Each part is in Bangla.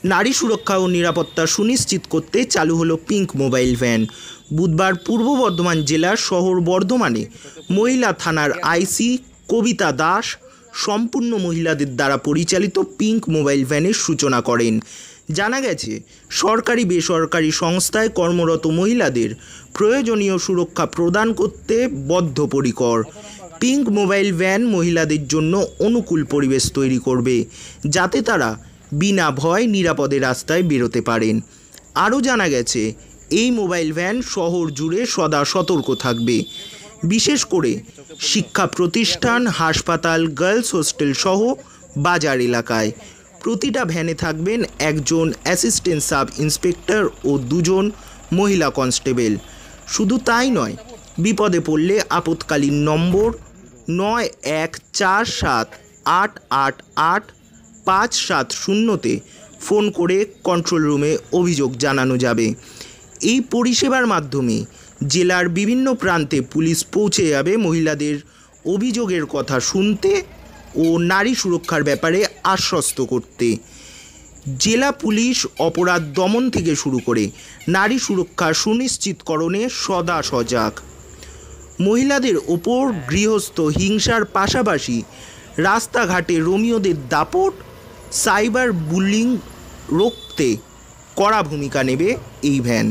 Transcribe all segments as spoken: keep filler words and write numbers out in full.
নারী সুরক্ষা ও নিরাপত্তা সুনিশ্চিত করতে চালু হলো পিঙ্ক মোবাইল ভ্যান। বুধবার পূর্ব বর্ধমান জেলার শহর বর্ধমানে মহিলা থানার আইসি কবিতা দাস সম্পূর্ণ মহিলাদের দ্বারা পরিচালিত পিঙ্ক মোবাইল ভ্যানের সূচনা করেন। জানা গেছে, সরকারি বেসরকারি সংস্থায় কর্মরত মহিলাদের প্রয়োজনীয় সুরক্ষা প্রদান করতে বদ্ধপরিকর। পিঙ্ক মোবাইল ভ্যান মহিলাদের জন্য অনুকূল পরিবেশ তৈরি করবে, যাতে তারা বিনা ভয় নিরাপদে রাস্তায় বেরোতে পারেন। আরও জানা গেছে, এই মোবাইল ভ্যান শহর জুড়ে সদা সতর্ক থাকবে, বিশেষ করে শিক্ষা প্রতিষ্ঠান, হাসপাতাল, গার্লস হোস্টেল সহ বাজার এলাকায়। প্রতিটা ভ্যানে থাকবেন একজন অ্যাসিস্ট্যান্ট সাব ইন্সপেক্টর ও দুজন মহিলা কনস্টেবল। শুধু তাই নয়, বিপদে পড়লে আপৎকালীন নম্বর নয় এক চার সাত আট আট আট পাঁচ সাত শূন্যতে ফোন করে কন্ট্রোল রুমে অভিযোগ জানানো যাবে। এই পরিষেবার মাধ্যমে জেলার বিভিন্ন প্রান্তে পুলিশ পৌঁছে যাবে মহিলাদের অভিযোগের কথা শুনতে ও নারী সুরক্ষার ব্যাপারে আশ্বস্ত করতে। জেলা পুলিশ অপরাধ দমন থেকে শুরু করে নারী সুরক্ষা সুনিশ্চিতকরণে সদা সজাগ। মহিলাদের ওপর গৃহস্থ হিংসার পাশাপাশি রাস্তাঘাটে রোমিওদের দাপট, সাইবার বুলিং রুখতে কড়া ভূমিকা নেবে এই ভ্যান।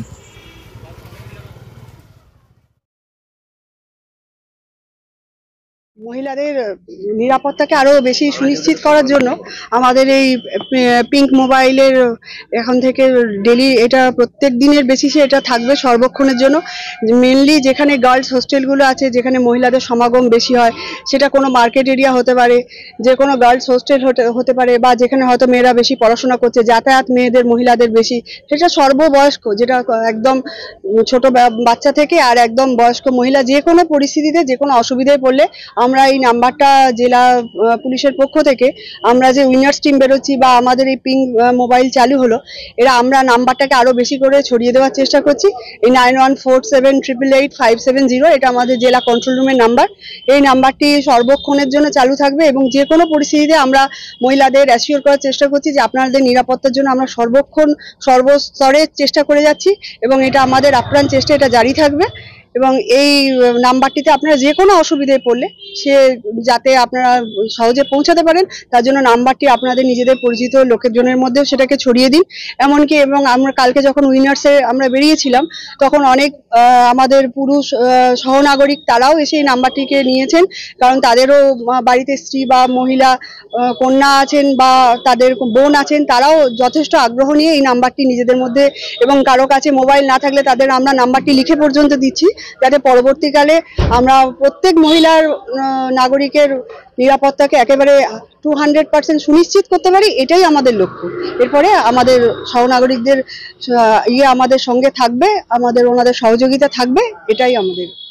মহিলাদের নিরাপত্তাকে আরও বেশি সুনিশ্চিত করার জন্য আমাদের এই পিঙ্ক মোবাইলের এখন থেকে ডেলি এটা প্রত্যেক দিনের বেসিসে এটা থাকবে সর্বক্ষণের জন্য। মেনলি যেখানে গার্লস হোস্টেলগুলো আছে, যেখানে মহিলাদের সমাগম বেশি হয়, সেটা কোনো মার্কেট এরিয়া হতে পারে, যে কোনো গার্লস হোস্টেল হতে পারে, বা যেখানে হয়তো মেয়েরা বেশি পড়াশোনা করছে, যাতায়াত মেয়েদের মহিলাদের বেশি, সেটা সর্ববয়স্ক, যেটা একদম ছোট বাচ্চা থেকে আর একদম বয়স্ক মহিলা যে কোনো পরিস্থিতিতে যে কোনো অসুবিধায় পড়লে আমরা এই নাম্বারটা জেলা পুলিশের পক্ষ থেকে আমরা যে উইনার্স টিম বেরোচ্ছি বা আমাদের এই পিঙ্ক মোবাইল চালু হলো, এরা আমরা নাম্বারটাকে আরো বেশি করে ছড়িয়ে দেওয়ার চেষ্টা করছি। এই nine one four seven triple eight five seven zero এটা আমাদের জেলা কন্ট্রোল রুমের নাম্বার। এই নাম্বারটি সর্বক্ষণের জন্য চালু থাকবে এবং যে কোনো পরিস্থিতিতে আমরা মহিলাদের অ্যাসিওর করার চেষ্টা করছি যে আপনাদের নিরাপত্তার জন্য আমরা সর্বক্ষণ সর্বস্তরে চেষ্টা করে যাচ্ছি এবং এটা আমাদের আপ্রাণ চেষ্টা, এটা জারি থাকবে। এবং এই নাম্বারটিতে আপনারা যে কোনো অসুবিধায় পড়লে সে যাতে আপনারা সহজে পৌঁছাতে পারেন, তার জন্য নাম্বারটি আপনাদের নিজেদের পরিচিত লোকজনের মধ্যেও সেটাকে ছড়িয়ে দিন। এমনকি এবং আমরা কালকে যখন উইনার্সে আমরা বেরিয়েছিলাম, তখন অনেক আমাদের পুরুষ সহনাগরিক তারাও এসে এই নাম্বারটিকে নিয়েছেন, কারণ তাদেরও বাড়িতে স্ত্রী বা মহিলা কন্যা আছেন বা তাদের বোন আছেন, তারাও যথেষ্ট আগ্রহ নিয়ে এই নাম্বারটি নিজেদের মধ্যে, এবং কারো কাছে মোবাইল না থাকলে তাদের আমরা নাম্বারটি লিখে পর্যন্ত দিচ্ছি, যাতে পরবর্তীকালে আমরা প্রত্যেক মহিলার নাগরিকের নিরাপত্তাকে একেবারে টু হান্ড্রেড পার্সেন্ট সুনিশ্চিত করতে পারি। এটাই আমাদের লক্ষ্য। এরপরে আমাদের সহনাগরিকদের ইয়ে আমাদের সঙ্গে থাকবে, আমাদের ওনাদের সহযোগিতা থাকবে, এটাই আমাদের।